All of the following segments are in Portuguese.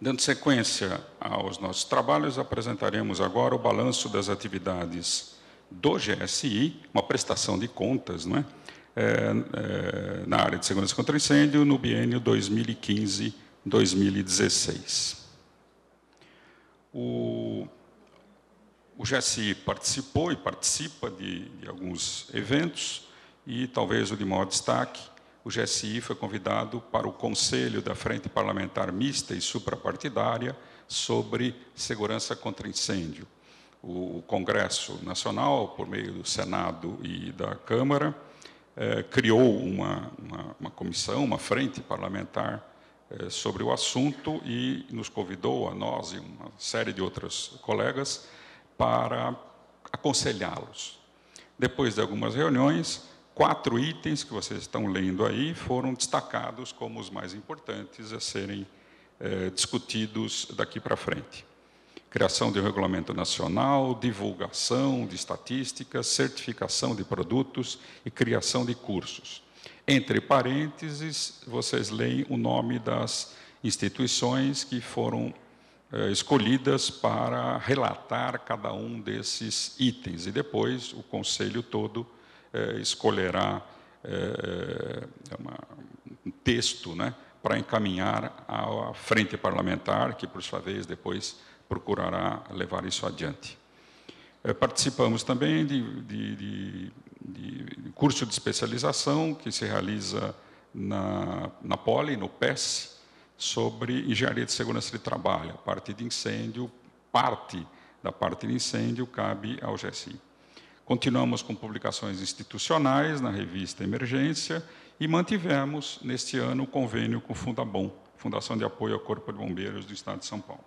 Dando sequência aos nossos trabalhos, apresentaremos agora o balanço das atividades do GSI, uma prestação de contas, não é? Na área de segurança contra incêndio, no biênio 2015-2016. O GSI participou e participa de alguns eventos, e talvez o de maior destaque, o GSI foi convidado para o Conselho da Frente Parlamentar Mista e Suprapartidária sobre Segurança contra Incêndio. O Congresso Nacional, por meio do Senado e da Câmara, criou uma comissão, uma frente parlamentar sobre o assunto e nos convidou, a nós e uma série de outros colegas, para aconselhá-los. Depois de algumas reuniões, 4 itens que vocês estão lendo aí foram destacados como os mais importantes a serem discutidos daqui para frente. Criação de um regulamento nacional, divulgação de estatísticas, certificação de produtos e criação de cursos. Entre parênteses, vocês leem o nome das instituições que foram escolhidas para relatar cada um desses itens, e depois o Conselho todo escolherá um texto, né, para encaminhar à frente parlamentar, que, por sua vez, depois procurará levar isso adiante. Participamos também de curso de especialização que se realiza na Poli, no PES, sobre engenharia de segurança de trabalho. A parte de incêndio, parte da parte de incêndio cabe ao GSI. Continuamos com publicações institucionais na revista Emergência e mantivemos, neste ano, o convênio com o Fundabom, Fundação de Apoio ao Corpo de Bombeiros do Estado de São Paulo.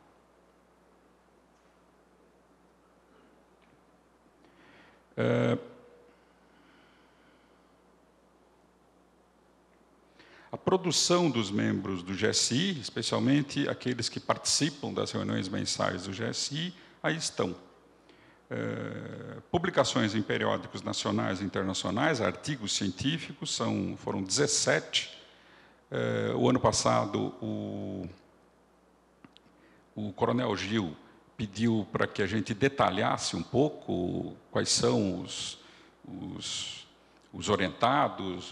A produção dos membros do GSI, especialmente aqueles que participam das reuniões mensais do GSI, aí estão. Publicações em periódicos nacionais e internacionais, artigos científicos, foram 17. O ano passado, o Coronel Gil pediu para que a gente detalhasse um pouco quais são os orientados,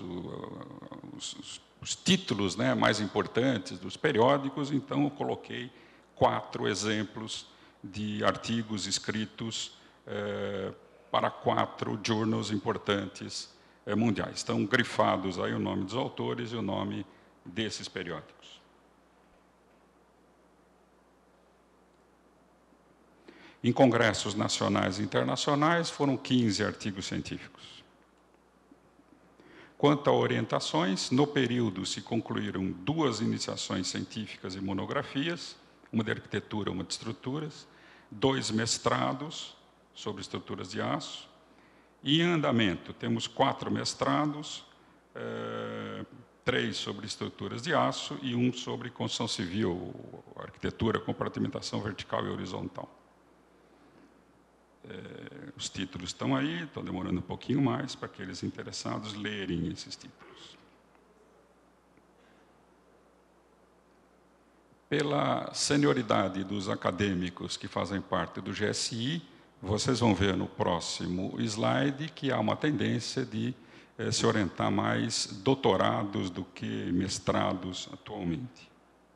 os títulos, né, mais importantes dos periódicos. Então, eu coloquei 4 exemplos de artigos escritos para 4 journals importantes mundiais. Estão grifados aí o nome dos autores e o nome desses periódicos. Em congressos nacionais e internacionais, foram 15 artigos científicos. Quanto a orientações, no período se concluíram 2 iniciações científicas e monografias, uma de arquitetura, uma de estruturas, 2 mestrados sobre estruturas de aço, e em andamento temos 4 mestrados, 3 sobre estruturas de aço e 1 sobre construção civil, arquitetura, compartimentação vertical e horizontal. Os títulos estão aí, estão demorando um pouquinho mais para aqueles interessados lerem esses títulos. Pela senioridade dos acadêmicos que fazem parte do GSI, vocês vão ver no próximo slide que há uma tendência de se orientar mais doutorados do que mestrados atualmente.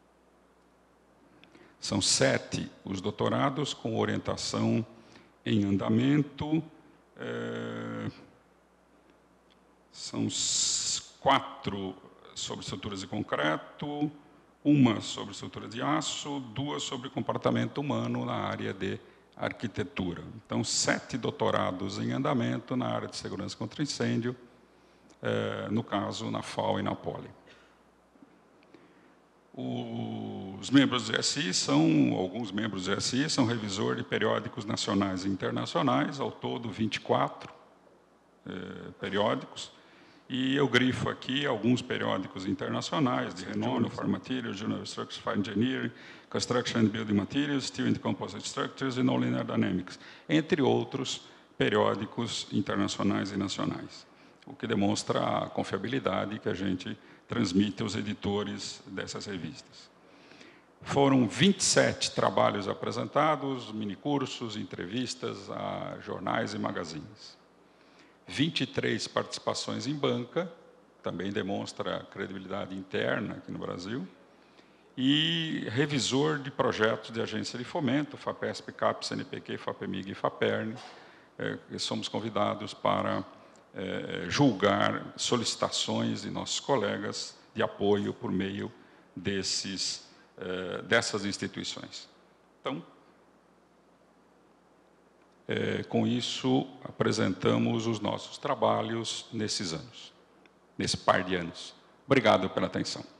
São 7 os doutorados com orientação em andamento, são 4 sobre estruturas de concreto, 1 sobre estruturas de aço, 2 sobre comportamento humano na área de arquitetura. Então, 7 doutorados em andamento na área de segurança contra incêndio, no caso, na FAO e na Poli. Os membros do GSI alguns membros do GSI são revisor de periódicos nacionais e internacionais, ao todo 24 periódicos, e eu grifo aqui alguns periódicos internacionais de renome, Farm Materials, Journal of Structural Fire Engineering, Construction and Building Materials, Steel and Composite Structures e Non-Linear Dynamics, entre outros periódicos internacionais e nacionais, o que demonstra a confiabilidade que a gente transmite aos editores dessas revistas. Foram 27 trabalhos apresentados, minicursos, entrevistas a jornais e magazines. 23 participações em banca, também demonstra a credibilidade interna aqui no Brasil, e revisor de projetos de agência de fomento, FAPESP, CAPES, CNPq, FAPEMIG e FAPERN. Somos convidados para julgar solicitações de nossos colegas de apoio por meio dessas instituições. Então, com isso, apresentamos os nossos trabalhos nesses anos, nesse par de anos. Obrigado pela atenção.